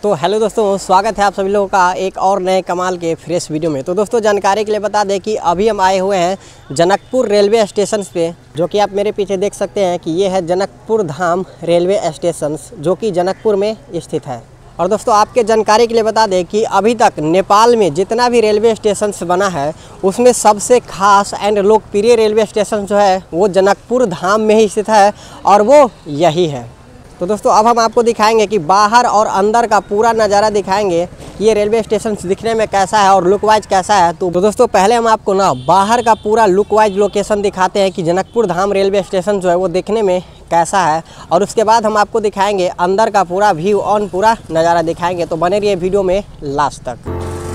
तो हेलो दोस्तों, स्वागत है आप सभी लोगों का एक और नए कमाल के फ्रेश वीडियो में। तो दोस्तों जानकारी के लिए बता दें कि अभी हम आए हुए हैं जनकपुर रेलवे स्टेशन पे, जो कि आप मेरे पीछे देख सकते हैं कि ये है जनकपुर धाम रेलवे स्टेशन, जो कि जनकपुर में स्थित है। और दोस्तों आपके जानकारी के लिए बता दें कि अभी तक नेपाल में जितना भी रेलवे स्टेशन बना है उसमें सबसे खास एंड लोकप्रिय रेलवे स्टेशन जो है वो जनकपुर धाम में ही स्थित है और वो यही है। तो दोस्तों अब हम आपको दिखाएंगे कि बाहर और अंदर का पूरा नज़ारा दिखाएंगे कि ये रेलवे स्टेशन दिखने में कैसा है और लुक वाइज कैसा है। तो दोस्तों पहले हम आपको ना बाहर का पूरा लुक वाइज लोकेशन दिखाते हैं कि जनकपुर धाम रेलवे स्टेशन जो है वो दिखने में कैसा है, और उसके बाद हम आपको दिखाएंगे अंदर का पूरा व्यू ऑन पूरा नज़ारा दिखाएंगे। तो बने रहिए वीडियो में लास्ट तक।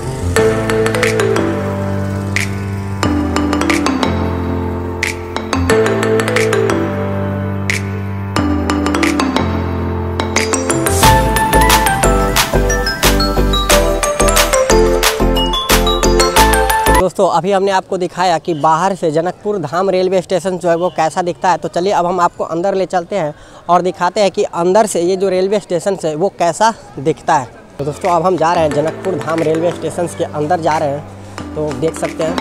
दोस्तों अभी हमने आपको दिखाया कि बाहर से जनकपुर धाम रेलवे स्टेशन जो है वो कैसा दिखता है। तो चलिए अब हम आपको अंदर ले चलते हैं और दिखाते हैं कि अंदर से ये जो रेलवे स्टेशन है वो कैसा दिखता है। तो दोस्तों अब हम जा रहे हैं जनकपुर धाम रेलवे स्टेशन के अंदर जा रहे हैं, तो देख सकते हैं।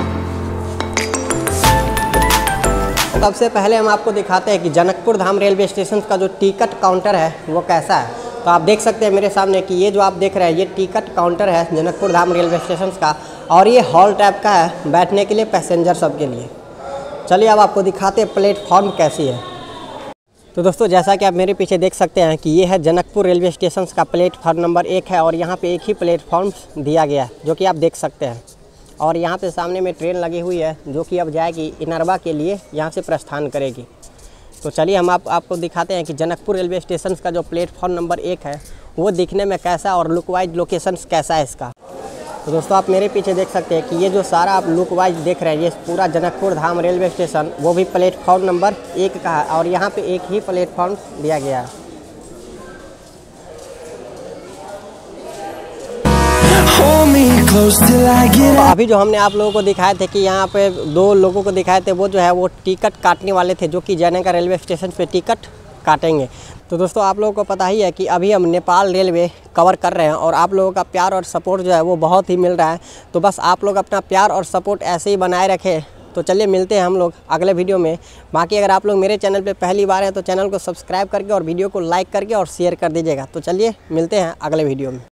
सबसे पहले हम आपको दिखाते हैं कि जनकपुर धाम रेलवे स्टेशन का जो टिकट काउंटर है वो कैसा है। तो आप देख सकते हैं मेरे सामने कि ये जो आप देख रहे हैं ये टिकट काउंटर है जनकपुर धाम रेलवे स्टेशन का, और ये हॉल टाइप का है बैठने के लिए पैसेंजर सब के लिए। चलिए अब आपको दिखाते हैं प्लेटफॉर्म कैसी है। तो दोस्तों जैसा कि आप मेरे पीछे देख सकते हैं कि ये है जनकपुर रेलवे स्टेशन का प्लेटफॉर्म नंबर 1 है, और यहाँ पे एक ही प्लेटफॉर्म दिया गया है जो कि आप देख सकते हैं। और यहाँ पे सामने में ट्रेन लगी हुई है जो कि अब जाएगी इनरवा के लिए, यहाँ से प्रस्थान करेगी। तो चलिए हम आपको दिखाते हैं कि जनकपुर रेलवे स्टेशन का जो प्लेटफॉर्म नंबर 1 है वो दिखने में कैसा और लुक वाइज लोकेशन कैसा है इसका। तो दोस्तों आप मेरे पीछे देख सकते हैं कि ये जो सारा आप लुक वाइज देख रहे हैं ये पूरा जनकपुर धाम रेलवे स्टेशन वो भी प्लेटफॉर्म नंबर 1 का है, और यहाँ पे एक ही प्लेटफॉर्म दिया गया है। तो अभी जो हमने आप लोगों को दिखाए थे कि यहाँ पे 2 लोगों को दिखाए थे, वो जो है वो टिकट काटने वाले थे जो कि जयनगर रेलवे स्टेशन पे टिकट काटेंगे। तो दोस्तों आप लोगों को पता ही है कि अभी हम नेपाल रेलवे कवर कर रहे हैं और आप लोगों का प्यार और सपोर्ट जो है वो बहुत ही मिल रहा है। तो बस आप लोग अपना प्यार और सपोर्ट ऐसे ही बनाए रखें। तो चलिए मिलते हैं हम लोग अगले वीडियो में। बाकी अगर आप लोग मेरे चैनल पे पहली बार हैं तो चैनल को सब्सक्राइब करके और वीडियो को लाइक करके और शेयर कर दीजिएगा। तो चलिए मिलते हैं अगले वीडियो में।